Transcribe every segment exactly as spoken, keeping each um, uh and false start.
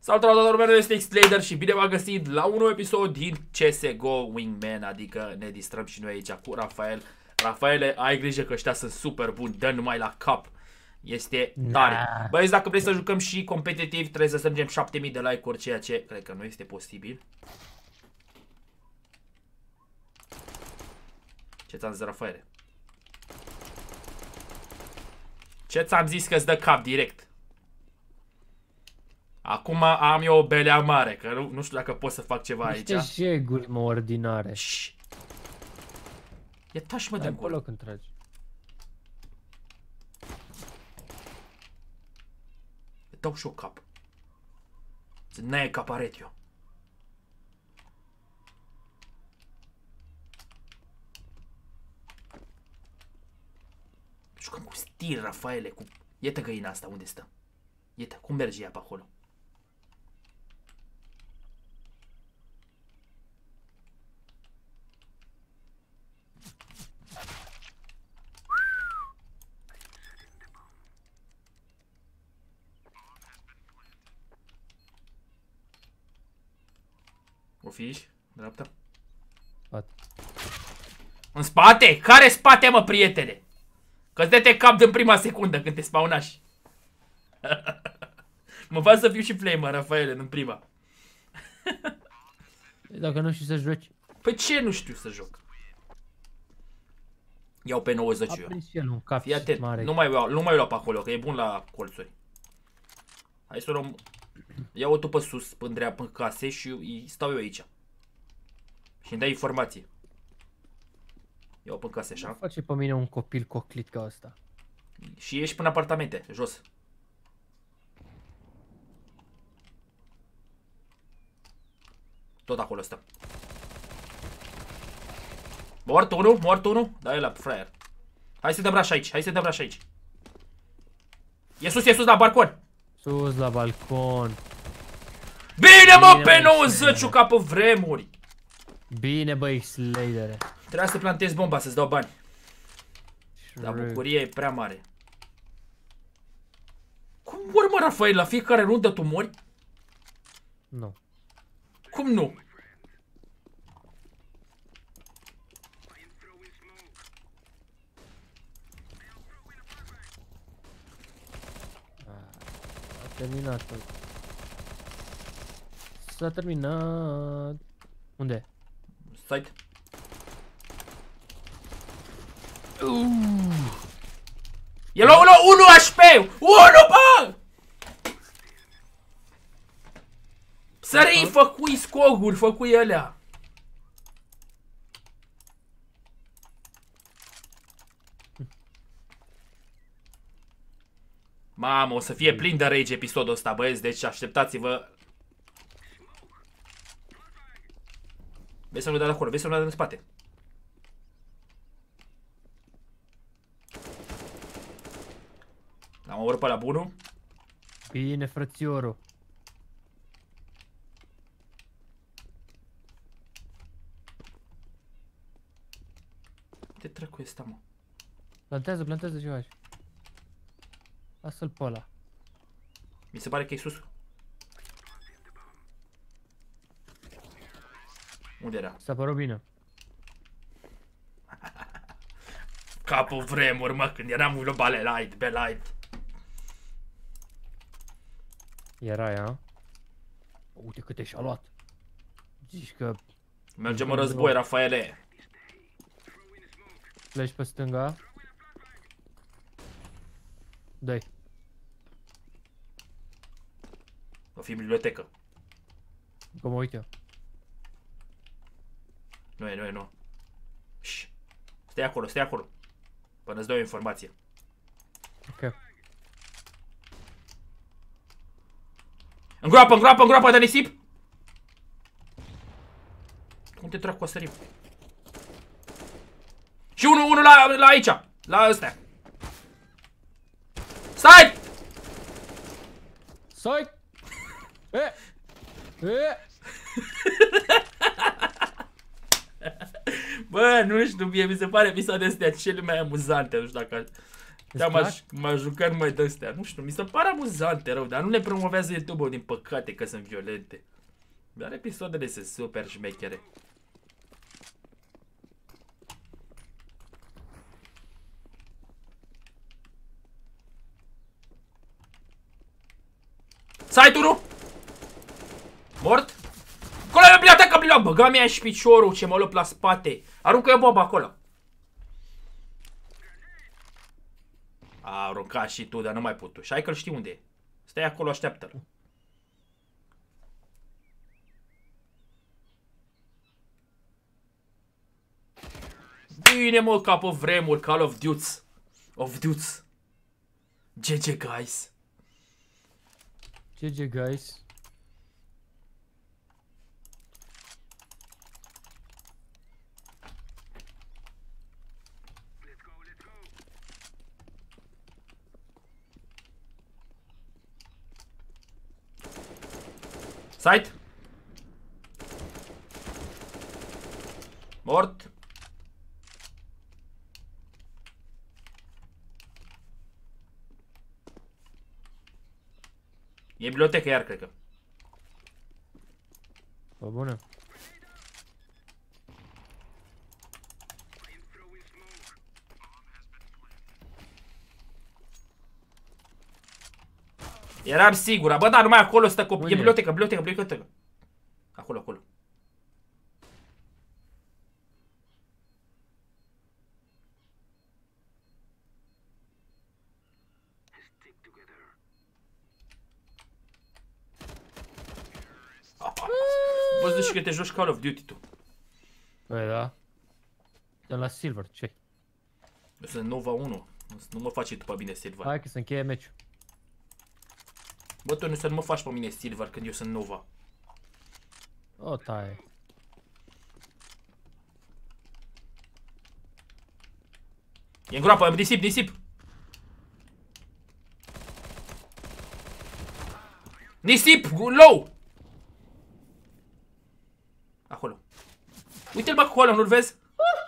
Salutare la toată lumea, este X-Lader și bine v-am găsit la un nou episod din C S G O Wingman, adică ne distrăm și noi aici cu Rafael. Rafaele, ai grijă că ăștia sunt super buni, dă numai la cap. Este tare. Nah. Băieți, dacă vreți să jucăm și competitiv, trebuie să strângem șapte mii de like-uri, ceea ce cred că nu este posibil. Ce ți-am zis, Rafaele? Ce ți-am zis că-ți dă cap direct? Acum am eu o belea mare, că nu, nu știu dacă pot să fac ceva aici. Niște jeguri, mă, ordinare. Șș. Ia tași, mă, de acolo când tragi. Îți dau și-o cap. N-ai caparet eu. Jucăm cu stil, Rafaele, cu... Iată găina asta, unde stă? Iată, cum merge ea pe acolo? O fi? Dreapta? Spate. În spate? Care spate, mă, prietene? Că-ți dă-te cap din prima secundă când te spawnași. Mă fac să fiu și flamer, Rafaele, în prima. Dacă nu știi să joci. Păi ce nu știu să joc? Iau pe nouăzeci eu. Fii atent, nu mai iau, nu mai iau pe acolo, că e bun la colțuri. Hai să luăm. Iau-o tu pe sus, pe dreapta, pe case și îi stau eu aici. Și îmi dai informație. Iau pe case, așa. Face pe mine un copil coclit ca ăsta. Și ieși până apartamente, jos. Tot acolo stă. Mort unul, mort unul. Da, e la fraier. Hai să dăm raș aici, hai să dăm raș aici. E sus, e sus la balcon. Sus la balcon. Bine, mă, pe nouăzeci ca pe vremuri. Bine, băi, X-Lader. Trebuia să plantezi bomba, să-ți dau bani. Dar bucuria e prea mare. Cum mori, mă, Rafael? La fiecare rundă tu mori? Nu. Cum nu? S-a terminat. S-a terminat. Unde? Site. Uh. E la unu H P! unu, bă! Sării, făcui scoguri, făcui alea. Mamă, o să fie plin de rage episodul ăsta, băieți, deci așteptați-vă. Vezi să nu dea de acolo, vezi să nu dea în spate. L-am omorât pe la bunul. Bine, frățiorul. Ce dracu este, mă? Plantează, plantează ceva aici. Lasă-l pe ăla. Mi se pare că e sus. Unde era? S-a părut bine. Capul vremuri, mă, când eram globale light, be light. Era ea. Uite câte și-a luat. Zici că... Mergem în război, Rafaele. Pleci pe stânga. Dă-i. O fi în bibliotecă. Că mă uit eu. Nu e, nu e, nu. Șș. Stai acolo, stai acolo. Până îți dau o informație. Ok. Îngroapă, îngroapă, îngroapă de nisip! Unde dracu a sărit? Și unul, unul la, la aici! La ăstea! Stai! Stai! E! E! Bă, nu știu, mie mi se pare episoadele astea cele mai amuzante, nu știu dacă Da, m-a jucat numai de-astea. Nu știu, mi se pare amuzante rău, dar nu le promovează YouTube-ul din păcate că sunt violente. Dar episoadele sunt super șmechere. Site-ul! Mort? Acolo e o bibliotecă, blă, băga mi-a și piciorul ce mă lup la spate. Aruncă eu boba acolo. A aruncat și tu, dar nu mai putu. Și hai că-l știi unde e. Stai acolo, așteaptă-l. Bine, mă, ca pe vremuri, Call of Duty. Of Duty. G G, guys. G G, guys. Site. Mort. E bibliotecă iar, cred că. Bă, bună. Eram sigură. Bă, da, numai acolo stă copii. E Unde? bibliotecă, bibliotecă, bibliotecă. Acolo, acolo. Bă, zici că te joci Call of Duty tu. Păi da. Dăm la Silver, ce? Eu sunt Nova unu. Nu mă faci tu pe mine Silver. Hai că se încheie meciul. Bă, tu nu să nu mă faci pe mine Silver când eu sunt Nova. O, taie. E în groapă, nisip, nisip. Nisip, low. Acolo. Uite-l bă acolo, nu-l vezi?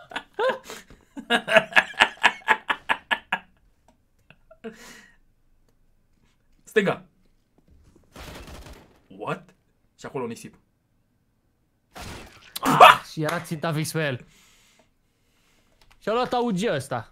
Stânga. What? Și acolo nisip. Ah, și era ținta fix pe el. Și-a luat A U G ăsta.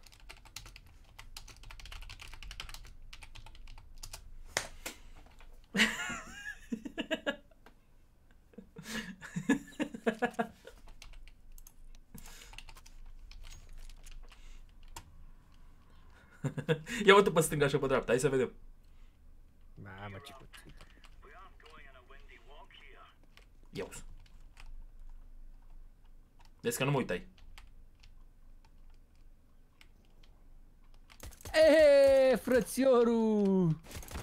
Ia uite pe stânga și pe dreapta, hai să vedem. Mamă, ce puțin. Ia uzi. Vezi că nu mă uitai. Eee, frățiorul!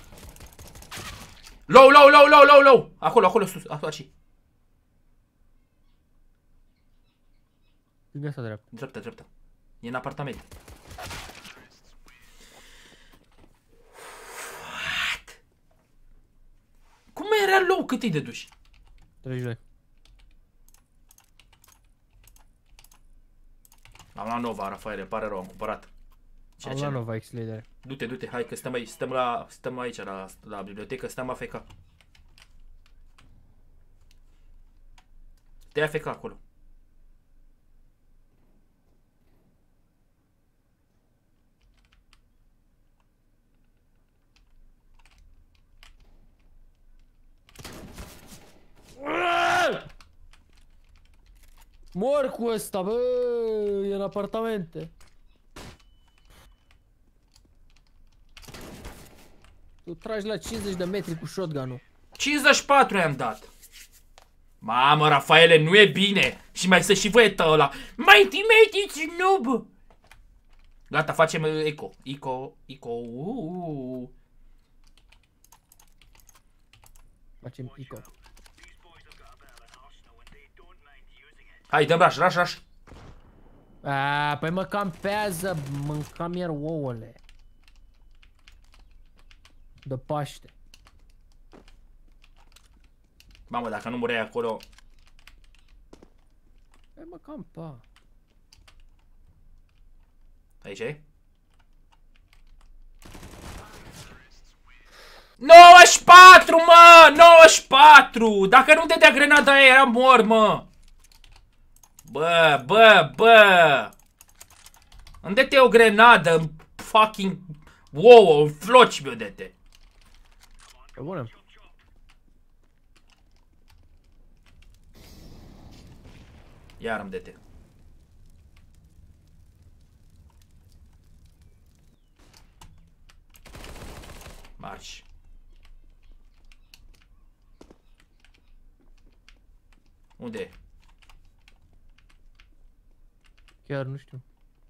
Low, low, low, low, low, low! Acolo, acolo, sus, aici. Stânga sau dreapta? Dreapta, dreapta. E în apartament. What? Cum era low? Cât e de duși? treizeci și doi. Am luat Nova, Rafael, îmi pare rău, am cumpărat. Am luat Nova X-Leader. Du-te, du-te, hai că stăm aici, stăm la, stăm aici la, la bibliotecă, stăm A F K. Stai A F K acolo. Mor cu ăsta, bă, e în apartamente. Tu tragi la cincizeci de metri cu shotgun-ul. cincizeci și patru i-am dat. Mamă, Rafaele, nu e bine. Și mai să și văietă ăla. My teammate is noob. Gata, facem eco. Eco, eco. Uuuu. Facem pico. Hai, dăm rush, rush, rush. Aaa, păi mă campează, mâncam iar ouăle. De Paște. Mamă, dacă nu mureai acolo. Păi mă campa. Aici e? nouăzeci și patru, mă! nouăzeci și patru! Dacă nu dădea grenada aia, era mort, mă! Bă, bă, bă! Îmi dă-te o grenadă în fucking ouă, în floci mi-o dă-te. E bună. Iar îmi dă-te. Marci. Unde e? Chiar nu știu.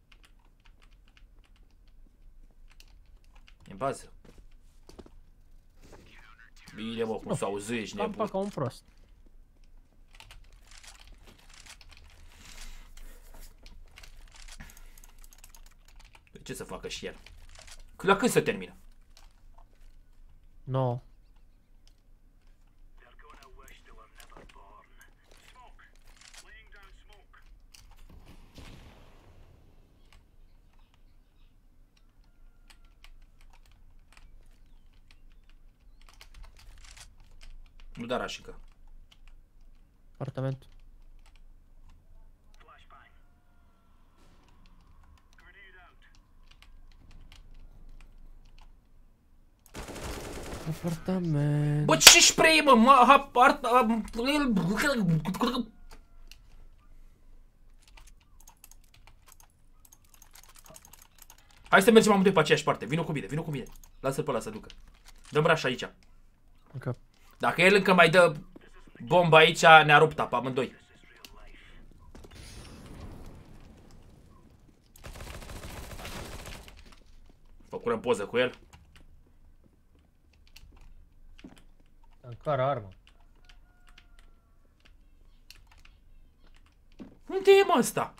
E în bază. Bine, mă, cum Nu. s-o auzi, ești Cam nebun. ca un prost. Ce să facă și el? La când se termină? No. Nu da rașică. Apartament. Apartament. Bă, ce spray, mă? Mă, apart... Hai să mergem amândoi pe aceeași parte. Vino cu mine, vino cu mine. Lasă-l pe ăla să ducă. Dăm raș aici. Okay. Dacă el încă mai dă bomba aici, ne-a rupt apa amândoi. Făcurăm poză cu el. În care armă? Unde e, mă, ăsta?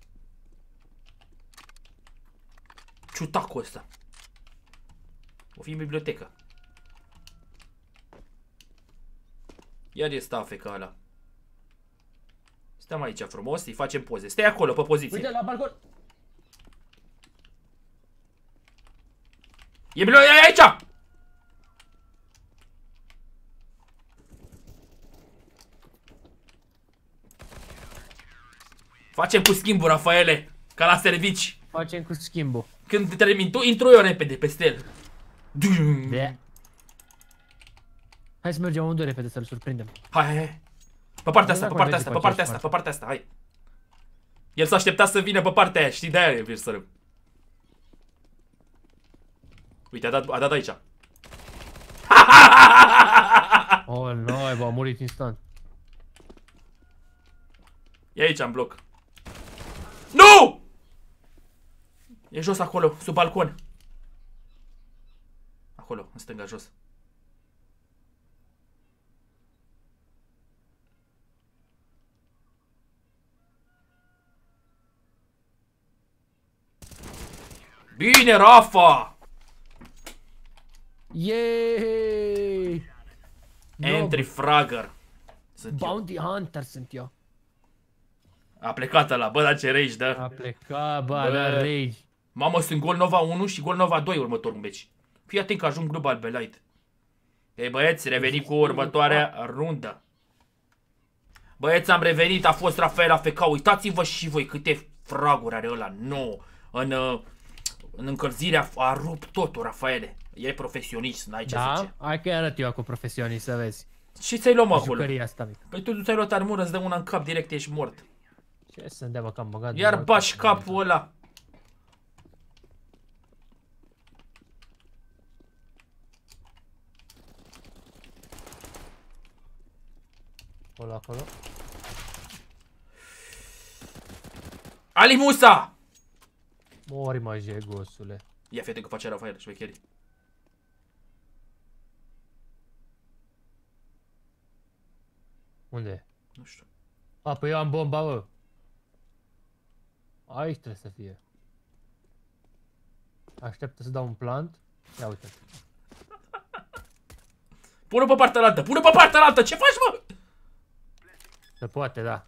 Ciutacul ăsta. O fi în bibliotecă. Iar e stafeca ăla. Stăm aici frumos, îi facem poze. Stai acolo, pe poziție. Uite, la balcon! E biblioteca aici! Facem cu schimbul, Rafaele, ca la servici. Facem cu schimbul. Când termin tu, intru eu repede peste el. De. Hai să mergem amândoi repede să-l surprindem. Hai, hai, hai. Pe partea asta, pe Dacă partea merge asta, pe pe partea aceeași asta, pe partea asta, hai. El s-a așteptat să vină pe partea aia, știi, de-aia e vir să râd. Uite, a dat, a dat aici. Oh, noi, bă, a murit instant. E aici, în bloc. Nu! E jos acolo, sub balcon. Acolo, în stânga, jos. Bine, Rafa! Yeeeey! Entry fragger. Sunt eu. Bounty Hunter sunt eu. A plecat ăla, bă, dar ce rage, da? A plecat, bă, Bă. la rage. Mamă, sunt Gol Nova unu și Gol Nova doi următorul meci. Fii atent că ajung global pe light. Ei, băieți, revenim cu următoarea rundă. Băieți, am revenit, a fost Rafael A F K. Uitați-vă și voi câte fraguri are ăla nou. În, uh, în încălzirea a rupt totul, Rafaele. E profesionist, n-ai ce Da? zice. Hai că arăt eu cu profesionist să vezi. Și ți-ai luat, mă, acolo. Jucăria asta mică. Păi tu ți-ai luat armură, îți dă una în cap, direct ești mort. Ce să-mi dea, bă, că am băgat. Iar numai bași capul. capul ăla. Acolo, acolo. Ali Musa! Mori, mă, jegosule. Ia fete că face Rafael, șmecherii. Unde e? Nu știu. A, păi eu am bomba, bă. Aici trebuie să fie. Așteaptă să dau un plant. Ia uite. Pune pe partea altă, pune pe partea altă, ce faci, mă? Se poate, da.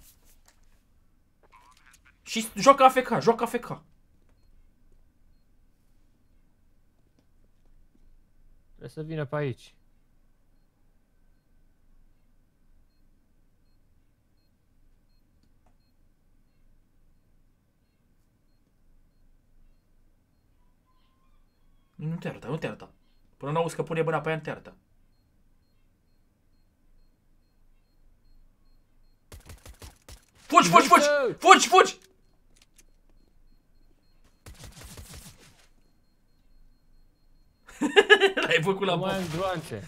Și joacă A F K, joacă A F K. Trebuie să vină pe aici. Nu te arăta, nu te arăta. Până n-auzi că pune mâna pe ea, nu te arăta. Fugi, fugi, fugi! Fugi, fugi! L-ai făcut la mai bom. am gloanțe.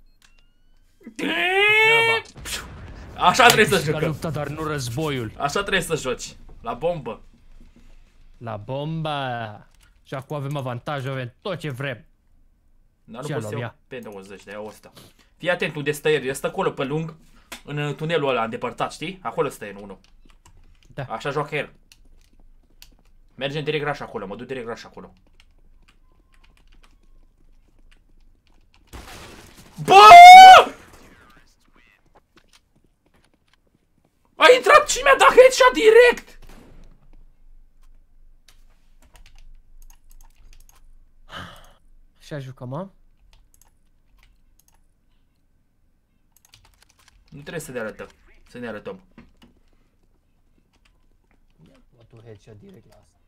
Așa trebuie să jucăm. jucăm. Lupta, dar nu războiul. Așa trebuie să joci. La bombă. La bomba. Și acum avem avantaj, avem tot ce vrem. Dar nu Ce pot să luăm, iau ia? P nouăzeci, de iau ăsta. Fii atent unde stă el, el stă acolo pe lung. În tunelul ăla îndepărtat, știi? Acolo stă el unul. Da. Așa joacă el. Mergem direct raș acolo, mă duc direct raș acolo. Bă! A intrat și mi-a dat headshot direct! Așa jucăm, mă? Nu trebuie să ne arătăm. Să ne arătăm. Mă, tu headshot direct la asta.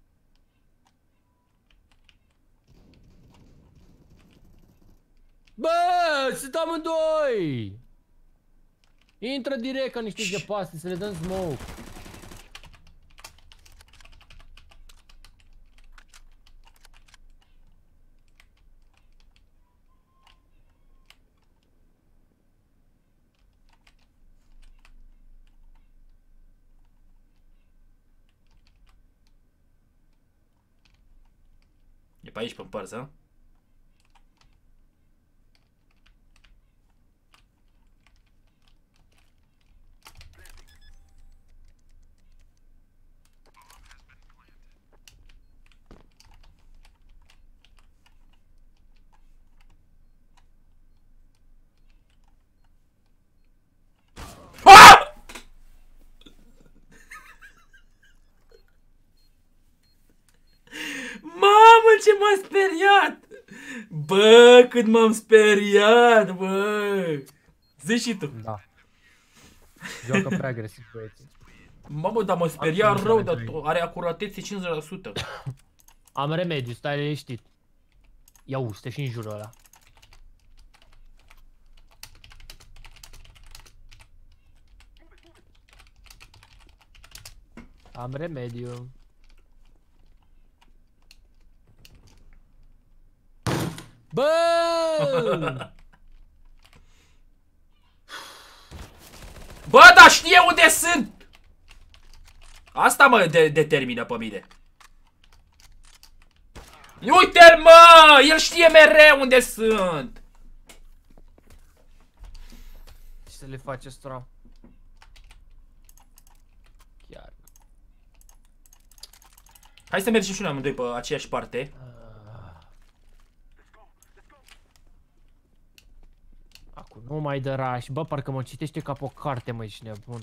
Bă, sunt amândoi! Intră direct ca niște zăpaste, să le dăm smoke. E pe aici, pe împărți, a? Mamă, ce m-a speriat! Bă, cât m-am speriat, bă! Zici și tu. Da. Joacă prea agresiv, băieții. Mamă, dar mă speria rău, dar are acuratețe cincizeci la sută. Am remediu, stai liniștit. Ia uite și în jurul ăla. Am remediu. Bă! Bă, dar știe unde sunt! Asta mă de determină pe mine. Uite-l, mă! El știe mereu unde sunt! Ce să le faci ăstora? Chiar. Hai să mergem și noi amândoi pe aceeași parte. Acum nu mai dă raș. Bă, parcă mă citește ca pe o carte, mă, ești nebun.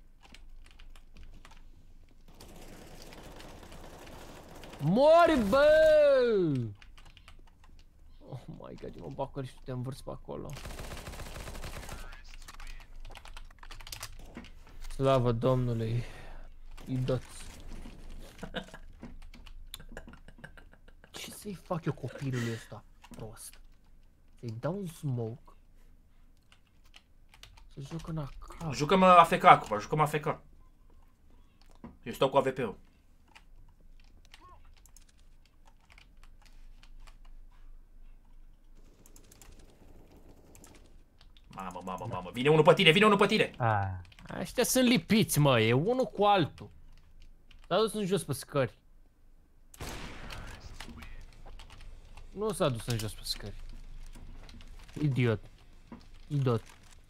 Mori, bă! Oh my god, mă bacări și tu te învârți pe acolo. Slavă Domnului. Idoți. Ce să-i fac eu copilului ăsta prost? Să-i dau un smoke. Să joc în A K. Jucăm A F K acum, jucăm A F K. Eu stau cu A V P-ul. Mamă, mamă, mamă, vine unul pe tine, vine unul pe tine! Ah, ăștia sunt lipiți, mă, e unul cu altul. S-a dus în jos pe scări. Nu s-a dus în jos pe scări. Idiot. Idiot.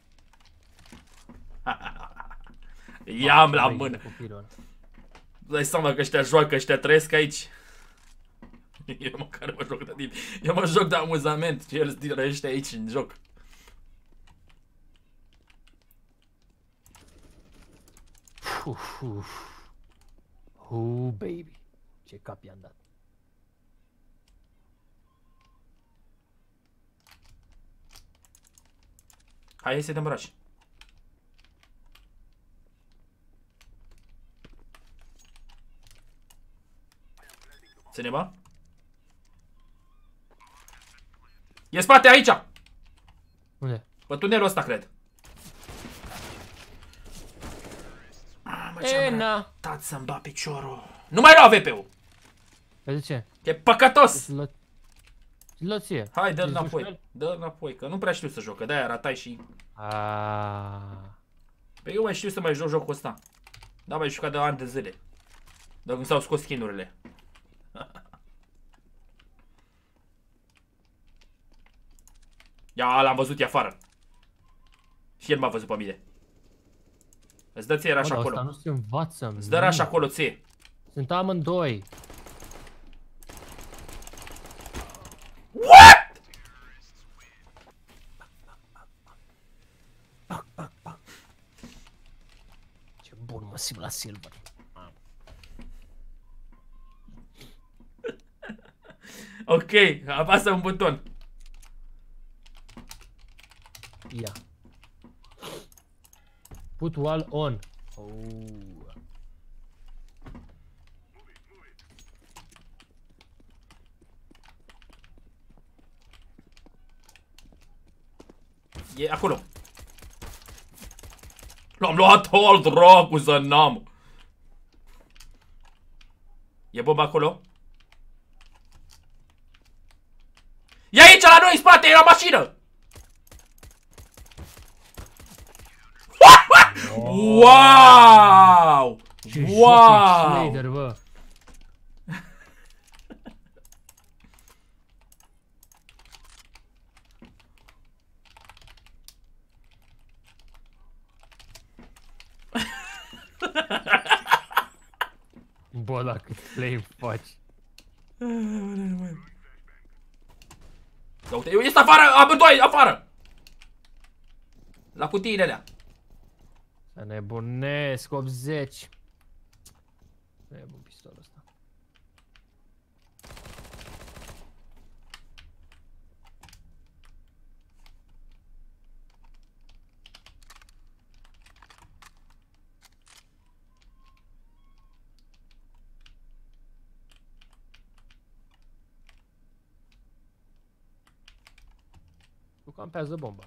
I-am la mână. Dai seama că ăștia joacă, ăștia trăiesc aici. Eu măcar mă joc de timp. Eu mă joc de amuzament și el trăiește aici în joc. Uf, uf. Uh, baby. Ce cap i-am dat. Hai, hai să dăm braș. Ține, bă. E spate aici! Unde? Pe tunelul ăsta, cred. Ah, mă, E, na. tat să-mi ba piciorul. Nu mai lua A V P-ul! Pe de ce? E păcătos! Lă ție. Hai, dă-l înapoi. Dă-l înapoi, că nu prea știu să joc, că de-aia ratai și... Aaaa. Păi eu mai știu să mai joc jocul ăsta. Da, mai jucat de ani de zile. De când s-au scos skin-urile. Ia, l-am văzut, e afară. Și el m-a văzut pe mine. Îți dă ție raș acolo. Asta nu se învață. Îți dă raș acolo ție. Sunt amândoi. What? Ce bun mă simt la Silver. Ok, apasă un buton. Ia. Put wall on. Oh. E acolo. L-am luat all dracu să n-am. E bomba acolo? E aici la noi în spate, e la mașină! Wow! Ce Wow! Schneider, bă. Bă, la cât play faci. Da, uite, este afară, amândoi, afară! La cutiile alea. Să nebunesc, optzeci. Nu e bun pistolul ăsta. Tu campează bomba.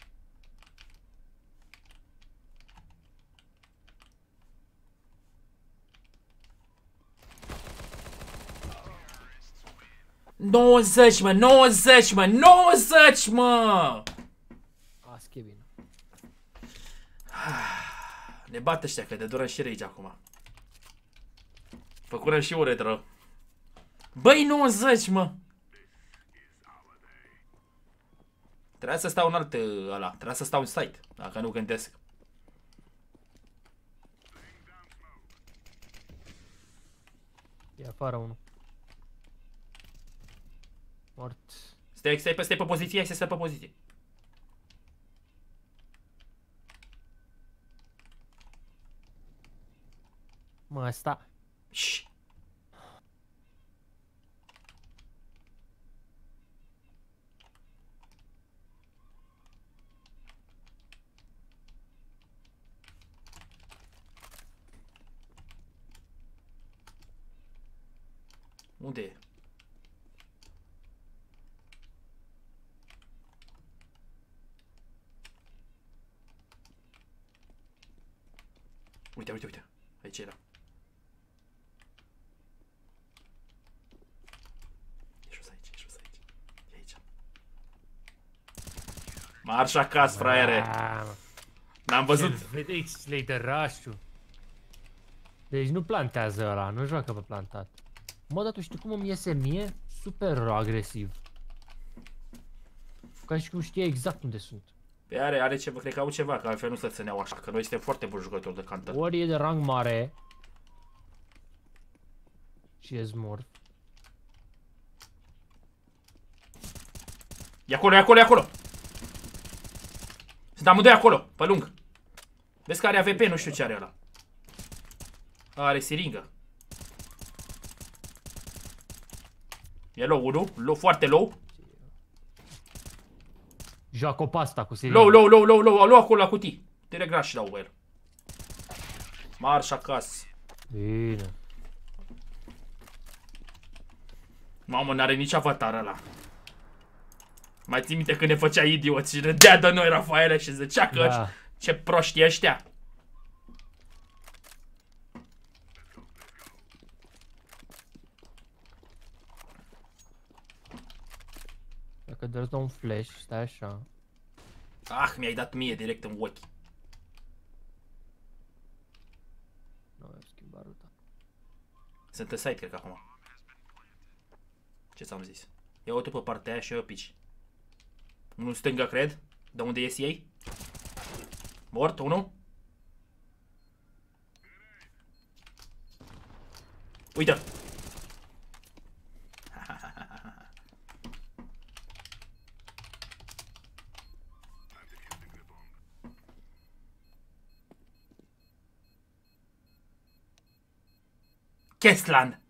nouăzeci, mă, nouăzeci, mă, nouăzeci, mă! As Kevin. Ne bate ăștia, că de dură și rage acum. Făcurăm și urât rău. Băi, nouăzeci, mă! Trebuia să stau în alt ăla, trebuia să stau în site, dacă nu gândesc. E afară unul. Mort. Stai, stai, stai pe poziție, hai să stai pe poziție. Mă, asta. Shhh. Unde e? Uite, uite, uite. Aici era. E jos aici, e jos aici. E aici. Marș acasă, fraiere. N-am văzut. Vedeți, Slater-rașul. Deci nu plantează ăla, nu joacă pe plantat. Mă, dar tu știi cum îmi iese mie? Super agresiv. Ca și cum știe exact unde sunt. Pe are, are ceva, cred că au ceva, că altfel nu se țineau așa, că noi suntem foarte buni jucători de Counter. Ori e de rang mare. Și e smurf. E acolo, e acolo, e acolo! Sunt amândoi acolo, pe lung. Vezi că are A V P, nu știu ce are ăla. Are siringă. E low unul, low, foarte low. Joacă-o pasta cu Sirian. Low, low, low, low, low, a luat acolo la cutii. Direct rush la el. Marș acasă. Bine. Mamă, n-are nici avatar ăla. Mai ții minte când ne făcea idiot și râdea de noi Rafaele și zicea că Da. ce proști ăștia. Dacă dă un flash, stai așa. Ah, mi-ai dat mie direct în ochi. Nu am schimbat ruta. Sunt în site, cred că acum. Ce ți-am zis? Ia uite pe partea aia și eu pici. Unul stânga, cred. De unde ies ei? Mort, unul. Uite! Keslan!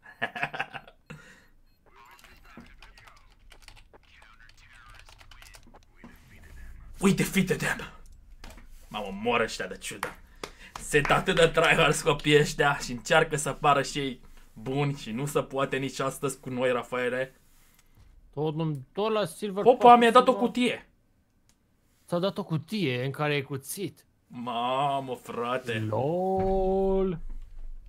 We defeated them! Mamă, mor ăștia de ciudă. Sunt atât de tryhards copiii ăștia și încearcă să pară și ei buni și nu se poate nici astăzi cu noi, Rafaele. Tot, tot la Silver Popa mi-a dat o cutie. S-a dat o cutie în care e cuțit. Mamă, frate. LOL.